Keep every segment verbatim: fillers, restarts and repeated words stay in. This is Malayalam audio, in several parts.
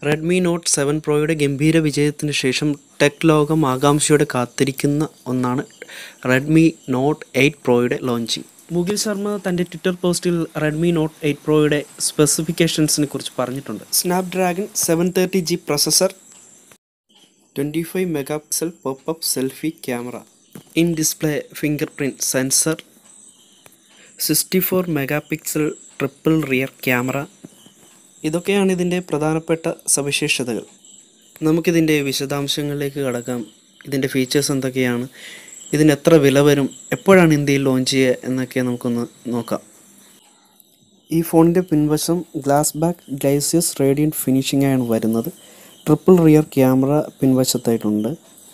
Redmi Note seven Proയുടെ ഗംഭീര വിജയത്തിന് ശേഷം ടെക് ലോകം ആകാംക്ഷയോടെ കാത്തിരിക്കുന്ന ഒന്നാണ് Redmi Note eight Proയുടെ ലോഞ്ചിങ്. മുകിൽ ശർമ്മ തൻ്റെ ട്വിറ്റർ പോസ്റ്റിൽ Redmi Note eight Proയുടെ സ്പെസിഫിക്കേഷൻസിനെ കുറിച്ച് പറഞ്ഞിട്ടുണ്ട്. Snapdragon seven thirty G processor, twenty-five megapixel pop-up selfie camera, in-display fingerprint sensor, sixty-four megapixel triple rear camera. ഇതൊക്കെയാണ് ഇതിൻ്റെ പ്രധാനപ്പെട്ട സവിശേഷതകൾ. നമുക്കിതിൻ്റെ വിശദാംശങ്ങളിലേക്ക് കടക്കാം. ഇതിൻ്റെ ഫീച്ചേഴ്സ് എന്തൊക്കെയാണ്, ഇതിന് എത്ര വില വരും, എപ്പോഴാണ് ഇന്ത്യയിൽ ലോഞ്ച് ചെയ്യുക എന്നൊക്കെ നമുക്കൊന്ന് നോക്കാം. ഈ ഫോണിൻ്റെ പിൻവശം glass back glacious radiant finishing ആണ് വരുന്നത്. ട്രിപ്പിൾ റിയർ ക്യാമറ പിൻവശത്തായിട്ടുണ്ട്.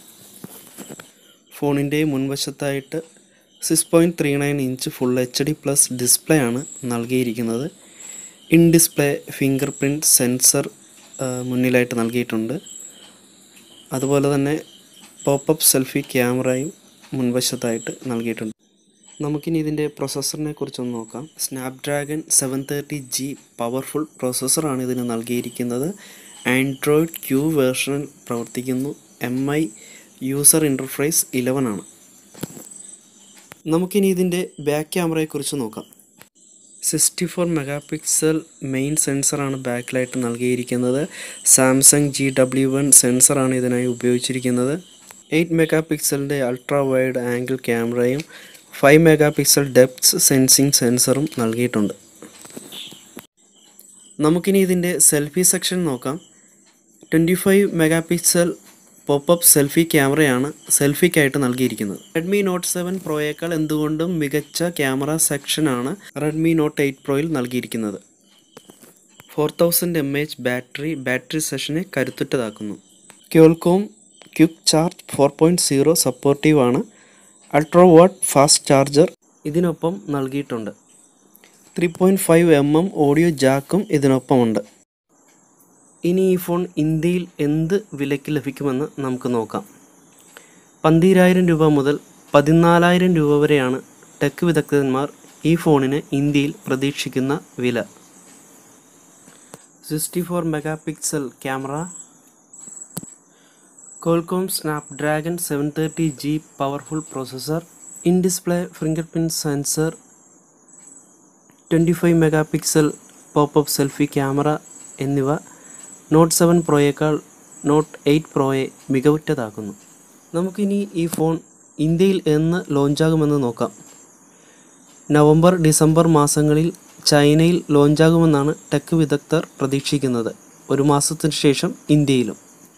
ഫോണിൻ്റെ മുൻവശത്തായിട്ട് six point three nine inch full H D plus display ആണ് നൽകിയിരിക്കുന്നത്. In display fingerprint sensor മുന്നിലായിട്ട് നൽകിയിട്ടുണ്ട്. അതുപോലെ തന്നെ പോപ്പപ്പ് സെൽഫി ക്യാമറയും മുൻവശത്തായിട്ട് നൽകിയിട്ടുണ്ട്. നമുക്കിനി ഇതിൻ്റെ പ്രൊസസ്സറിനെ കുറിച്ചൊന്ന് നോക്കാം. Snapdragon seven thirty G powerful പ്രൊസസ്സറാണ് ഇതിന് നൽകിയിരിക്കുന്നത്. ആൻഡ്രോയിഡ് ക്യൂ വേർഷനിൽ പ്രവർത്തിക്കുന്നു. M I user interface eleven ആണ്. നമുക്കിനി ഇതിൻ്റെ ബാക്ക് ക്യാമറയെക്കുറിച്ച് നോക്കാം. Sixty four megapixel main സെൻസറാണ് ബാക്കിലായിട്ട് നൽകിയിരിക്കുന്നത്. സാംസങ് ജി ഡബ്ല്യു വൺ സെൻസറാണ് ഇതിനായി ഉപയോഗിച്ചിരിക്കുന്നത്. എയ്റ്റ് മെഗാ പിക്സലിൻ്റെ അൾട്രാ വൈഡ് ആംഗിൾ ക്യാമറയും five megapixel depth sensing സെൻസറും നൽകിയിട്ടുണ്ട്. നമുക്കിനി ഇതിൻ്റെ സെൽഫി സെക്ഷൻ നോക്കാം. Twenty five megapixel popup selfie ക്യാമറയാണ് സെൽഫിക്കായിട്ട് നൽകിയിരിക്കുന്നത്. റെഡ്മി നോട്ട് സെവൻ പ്രോയേക്കാൾ എന്തുകൊണ്ടും മികച്ച ക്യാമറ സെക്ഷനാണ് റെഡ്മി നോട്ട് എയ്റ്റ് പ്രോയിൽ നൽകിയിരിക്കുന്നത്. Four thousand M H battery battery സെഷനെ കരുത്തുറ്റതാക്കുന്നു. Qualcomm quick charge four point zero supportive ആണ്. അൾട്രാ വാട്ട് ഫാസ്റ്റ് ചാർജർ ഇതിനൊപ്പം നൽകിയിട്ടുണ്ട്. Three point five M M audio ജാക്കും ഇതിനൊപ്പമുണ്ട്. ഇനി ഈ ഫോൺ ഇന്ത്യയിൽ എന്ത് വിലയ്ക്ക് ലഭിക്കുമെന്ന് നമുക്ക് നോക്കാം. പന്തിരായിരം രൂപ മുതൽ പതിനാലായിരം രൂപ വരെയാണ് ടെക് വിദഗ്ധന്മാർ ഈ ഫോണിന് ഇന്ത്യയിൽ പ്രതീക്ഷിക്കുന്ന വില. Sixty four megapixel camera, Qualcomm Snapdragon seven thirty G powerful processor, in display fingerprint sensor, twenty five megapixel popup selfie camera എന്നിവ നോട്ട് സെവൻ പ്രോയേക്കാൾ നോട്ട് എയ്റ്റ് പ്രോയെ മികവുറ്റതാക്കുന്നു. നമുക്കിനി ഈ ഫോൺ ഇന്ത്യയിൽ എന്ന് ലോഞ്ചാകുമെന്ന് നോക്കാം. നവംബർ ഡിസംബർ മാസങ്ങളിൽ ചൈനയിൽ ലോഞ്ചാകുമെന്നാണ് ടെക് വിദഗ്ധർ പ്രതീക്ഷിക്കുന്നത്. ഒരു മാസത്തിന് ശേഷം ഇന്ത്യയിലും.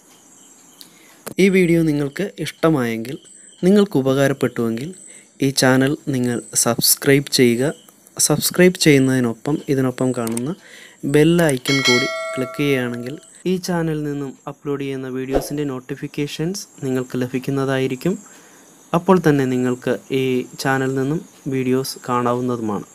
ഈ വീഡിയോ നിങ്ങൾക്ക് ഇഷ്ടമായെങ്കിൽ, നിങ്ങൾക്ക് ഉപകാരപ്പെട്ടുവെങ്കിൽ ഈ ചാനൽ നിങ്ങൾ സബ്സ്ക്രൈബ് ചെയ്യുക. സബ്സ്ക്രൈബ് ചെയ്യുന്നതിനൊപ്പം ഇതിനൊപ്പം കാണുന്ന ബെൽ ഐക്കൺ കൂടി ക്ലിക്ക് ചെയ്യുകയാണെങ്കിൽ ഈ ചാനലിൽ നിന്നും അപ്ലോഡ് ചെയ്യുന്ന വീഡിയോസിൻ്റെ നോട്ടിഫിക്കേഷൻസ് നിങ്ങൾക്ക് ലഭിക്കുന്നതായിരിക്കും. അപ്പോൾ തന്നെ നിങ്ങൾക്ക് ഈ ചാനലിൽ നിന്നും വീഡിയോസ് കാണാവുന്നതുമാണ്.